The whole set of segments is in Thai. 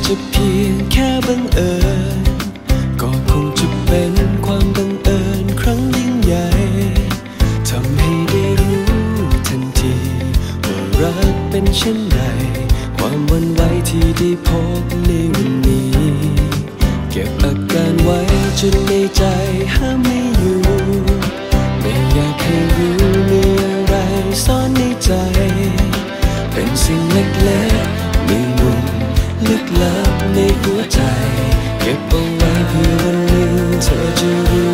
จะเพียงแค่บังเอิญก็คงจะเป็นความบังเอิญครั้งยิ่งใหญ่ทำให้ได้รู้ทันทีว่ารักเป็นเช่นไรความหวั่นไหวที่ได้พบในวันนี้เก็บอาการไว้จนในใจห้ามไม่อยู่ไม่อยากให้รู้มีอะไรซ่อนในใจเป็นสิ่งเล็กๆมีมุมลึกลับในหัวใจเก็บเอาไว้เพื่อวันหนึ่งเธอจะรู้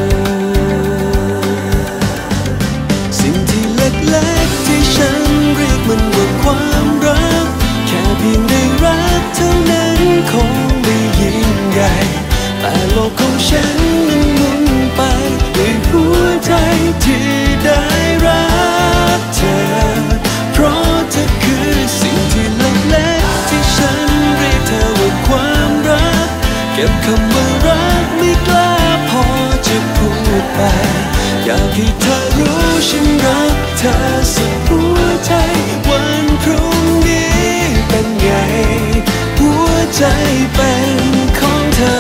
สิ่งที่เล็กๆที่ฉันเรียกมันว่าความรักแค่เพียงได้รักเท่านั้นคงไม่ยิ่งใหญ่แต่โลกของฉันนั้นหมุนไปด้วยหัวใจที่ได้รักเธอเพราะเธอคือสิ่งที่เล็กๆที่ฉันเรียกเธอว่าความรักเก็บคำว่ารักไม่กล้าพอจะพูดไปอยากให้เธอรู้ฉันรักเธอสุดหัวใจวันพรุ่งนี้เป็นไงหัวใจเป็นของเธอ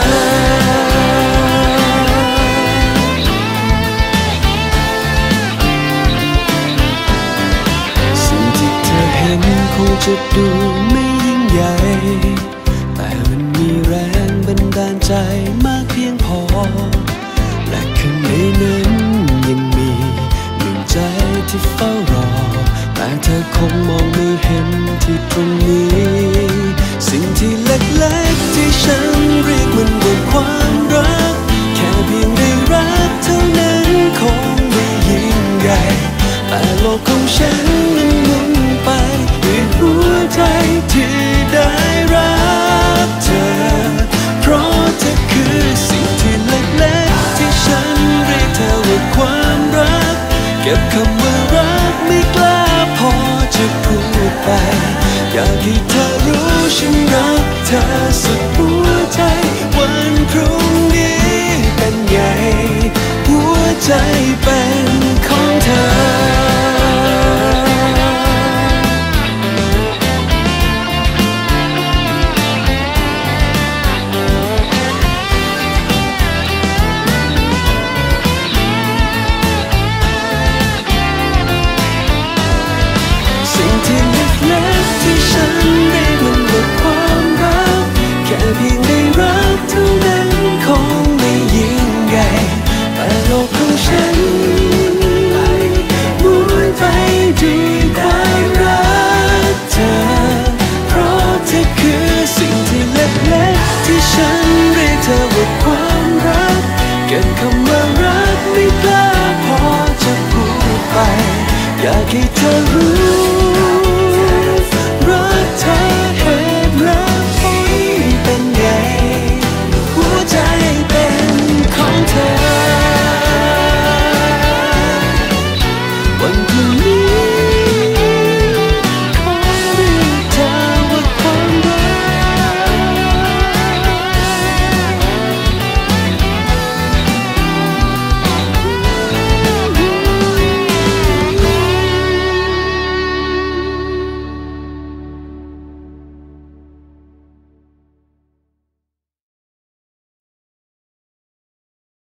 สิ่งที่เธอเห็นคงจะดูไม่ยิ่งใหญ่แต่มันมีแรงบันดาลใจมากเพียงพอและข้างในนั้นยังมีหนึ่งใจที่เฝ้ารอแต่เธอคงมองไม่เห็นที่ตรงนี้สิ่งที่เล็กๆที่ฉันเรียกมันว่าความรักแค่เพียงได้รักเท่านั้นคงไม่ยิ่งใหญ่แต่โลกของฉันนั้นหมุนไปด้วยหัวใจที่ได้รักเธอเพราะเธอคือสิ่งที่เล็กๆที่ฉันเรียกเธอว่าความรักเก็บคำว่ารักไม่กล้าพอจะพูดไปอยากให้เธอรู้ฉันรักเธอสุดหัวใจวันพรุ่งนี้เป็นไงหัวใจเป็นของเธอสิ่งที่เล็กๆที่ฉันเรียกมันว่าความรักแค่เพียงได้รักเท่านั้นคงไม่ยิ่งใหญ่แต่โลกของฉันหมุนไปด้วยความรักเธอเพราะเธอคือสิ่งที่เล็กๆที่ฉันเรียกเธอว่าความรักเก็บคำว่ารักไม่กล้าพอจะพูดไปอยากให้เธอรู้